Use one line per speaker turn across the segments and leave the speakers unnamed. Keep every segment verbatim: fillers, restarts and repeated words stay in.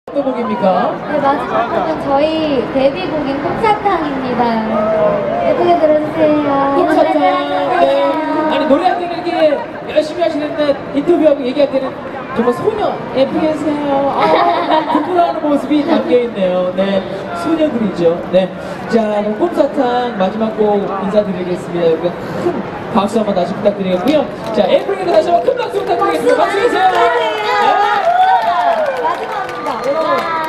어떤 곡입니까?
네, 마지막 곡은 저희 데뷔곡인 꼼사탕입니다. 예쁘게 들어주세요.
꼼사탕. 네. 아니 노래할 때는 이렇게 열심히 하시는데 인터뷰하고 얘기할 때는 정말 소녀 예쁘게 해주세요. 아, 부끄러워하는 모습이 담겨있네요. 네, 소녀들이죠. 네, 자 그럼 꼼사탕 마지막 곡 인사드리겠습니다. 여러분 큰 박수 한번 다시 부탁드리겠고요. 자 에이프릴에게 다시 한번 큰 박수 부탁드리겠습니다. 박수 주세요.
마지막입니다. 와.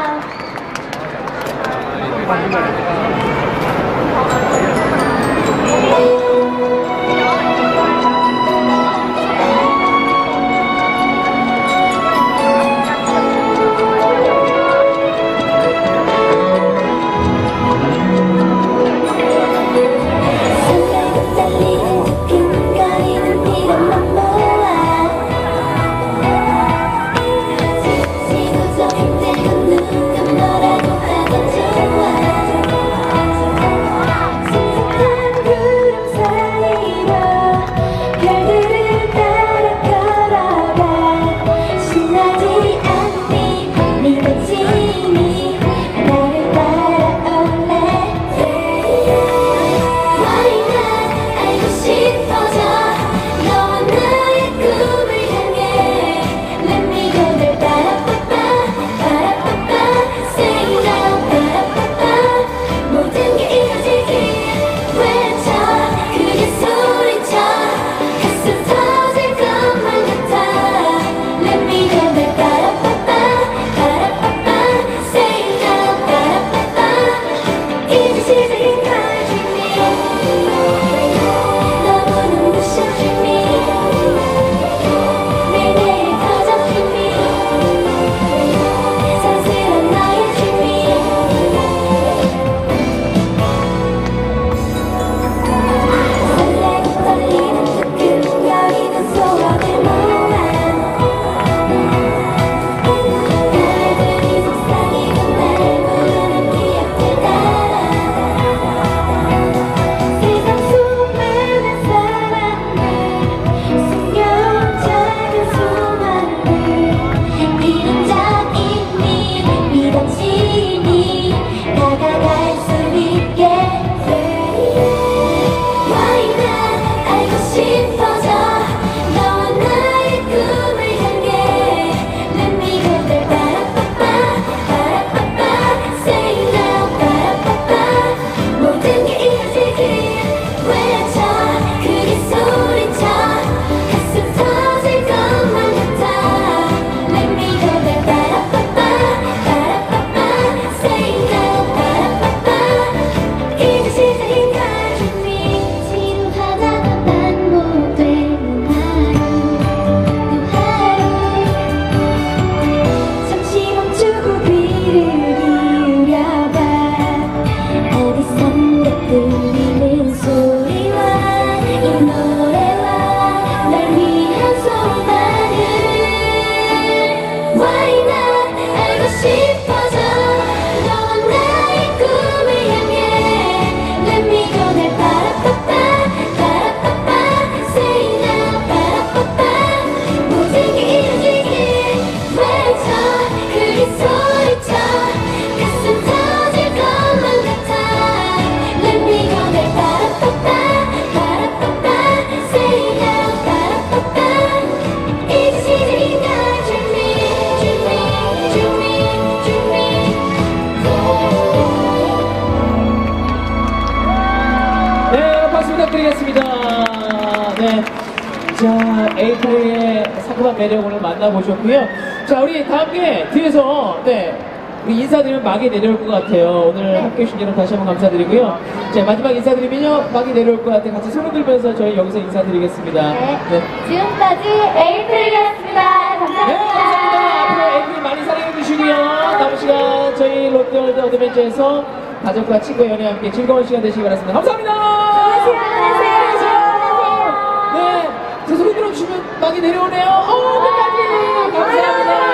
부탁드리겠습니다. 네. 자, 에이프릴의 상큼한 매력 오늘 만나보셨고요. 자, 우리 다 함께 뒤에서, 네. 우리 인사드리면 막이 내려올 것 같아요. 오늘 네. 함께 해주신 여러분 다시 한번 감사드리고요. 자, 마지막 인사드리면요. 막이 내려올 것 같아요. 같이 손을 들면서 저희 여기서 인사드리겠습니다.
네.
네.
지금까지 에이프릴이었습니다. 감사합니다.
네, 감사합니다. 앞으로 에이프릴 많이 사랑해주시고요. 남은 시간 저희 롯데월드 어드벤처에서 가족과 친구와 연애와 함께 즐거운 시간 되시기 바랍니다. 감사합니다.
안녕하세요.
네, 제 소리 들어주시면 막이 내려오네요. 어, 끝까지. 감사합니다.